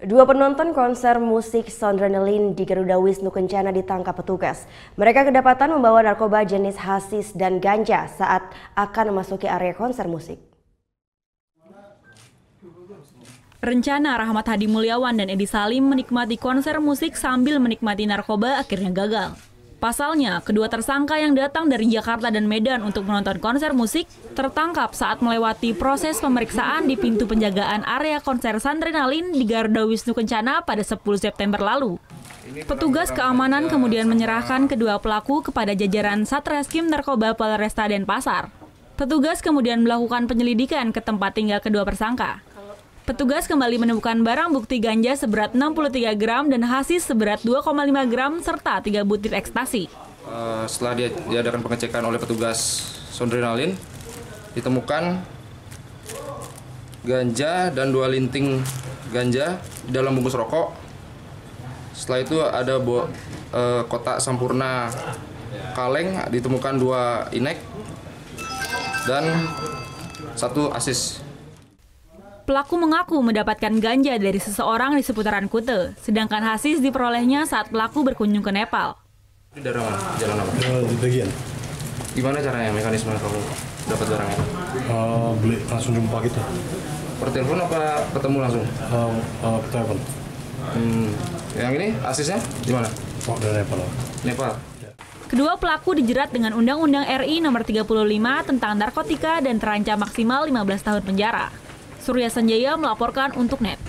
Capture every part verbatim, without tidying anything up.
Dua penonton konser musik Soundrenaline di Garuda Wisnu Kencana ditangkap petugas. Mereka kedapatan membawa narkoba jenis hasis dan ganja saat akan memasuki area konser musik. Rencana Rahmat Hadi Mulyawan dan Edi Salim menikmati konser musik sambil menikmati narkoba akhirnya gagal. Pasalnya, kedua tersangka yang datang dari Jakarta dan Medan untuk menonton konser musik tertangkap saat melewati proses pemeriksaan di pintu penjagaan area konser Soundrenaline di Garuda Wisnu Kencana pada sepuluh September lalu. Petugas keamanan kemudian menyerahkan kedua pelaku kepada jajaran Satreskrim Narkoba Polresta Denpasar. Petugas kemudian melakukan penyelidikan ke tempat tinggal kedua tersangka. Petugas kembali menemukan barang bukti ganja seberat enam puluh tiga gram dan hasis seberat dua koma lima gram serta tiga butir ekstasi. Uh, setelah dia, diadakan pengecekan oleh petugas Soundrenaline, ditemukan ganja dan dua linting ganja di dalam bungkus rokok. Setelah itu ada bo, uh, kotak sampurna kaleng, ditemukan dua inek dan satu asis. Pelaku mengaku mendapatkan ganja dari seseorang di seputaran Kute, sedangkan hasis diperolehnya saat pelaku berkunjung ke Nepal. Di daerah mana? Jalan apa? Di bagian. Gimana caranya, mekanisme kamu dapat barangnya? Uh, beli langsung jumpa gitu. Per telepon apa ketemu langsung? Uh, uh, telepon. Hmm. Yang ini asisnya di mana? Oh, dari Nepal. Nepal. Kedua pelaku dijerat dengan Undang-Undang R I nomor tiga puluh lima tentang narkotika dan terancam maksimal lima belas tahun penjara. Surya Sanjaya melaporkan untuk N E T.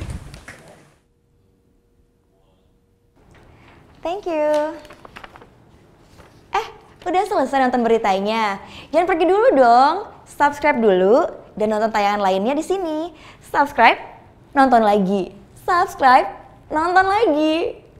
Thank you. Eh, udah selesai nonton beritanya? Jangan pergi dulu dong. Subscribe dulu dan nonton tayangan lainnya di sini. Subscribe, nonton lagi. Subscribe, nonton lagi.